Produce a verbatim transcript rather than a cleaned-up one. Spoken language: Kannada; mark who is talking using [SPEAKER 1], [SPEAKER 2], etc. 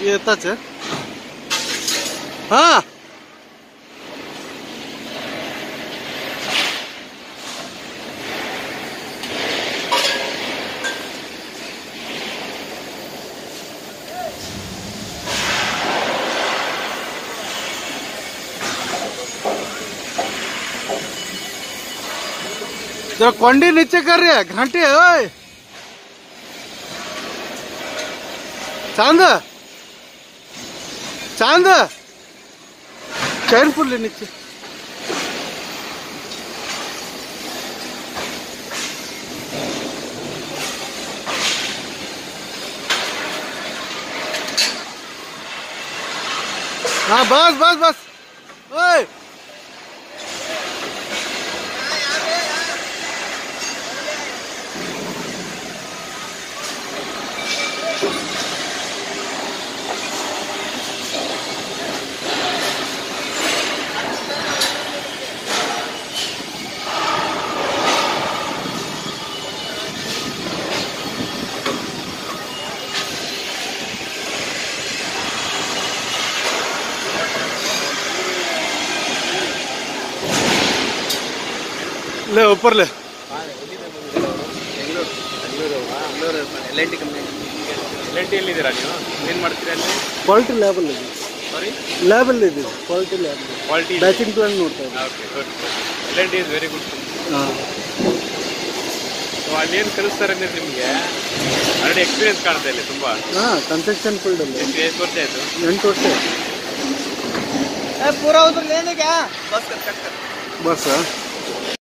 [SPEAKER 1] येताच आहे. हा जरा कोंडी नीचे कर रही है घाटे. ओए चांद चांद चैन पुल नीचे. हाँ बस बस बस. ओए ले ऊपर ले.
[SPEAKER 2] L N T company L N T ಎಲ್ಲಿ ಇದ್ದೀರಾ ನೀವು? ಏನು ಮಾಡ್ತೀರಾ ಅಲ್ಲಿ?
[SPEAKER 1] ಕ್ವಾಲಿಟಿ ಲ್ಯಾಬ್ ಅಲ್ಲಿ ಇದೆ.
[SPEAKER 2] ಸಾರಿ
[SPEAKER 1] ಲ್ಯಾಬ್ ಅಲ್ಲಿ ಇದೆ. Quality lab.
[SPEAKER 2] Quality
[SPEAKER 1] batching plan ನೋಡ್ತಾ ಇದ್ದೀನಿ.
[SPEAKER 2] Okay good. L N T is very good.
[SPEAKER 1] ಹಾಂ
[SPEAKER 2] ಸೊ ಅಲ್ಲಿ ಏನು ಕಲಿಸ್ತಾರೆ ಅಂದರೆ ನಿಮಗೆ ಆಲ್ರೆಡಿ ಎಕ್ಸ್ಪೀರಿಯನ್ಸ್ ಕಾಣ್ತಾ ಇಲ್ಲ ತುಂಬ.
[SPEAKER 1] ಹಾಂ ಕನ್ಸ್ಟ್ರಕ್ಷನ್ ಫೀಲ್ಡ್ ಅಲ್ಲಿ
[SPEAKER 2] ಎಷ್ಟು ಎಷ್ಟು ವರ್ಷ ಆಯಿತು?
[SPEAKER 1] ಎಂಟು ವರ್ಷ.
[SPEAKER 2] ಪೂರಾ ಉದ್ರ ಲೇನೆ ಕ್ಯಾ ಬಸ್ ಕಟ್ ಕಟ್
[SPEAKER 1] ಬಸ್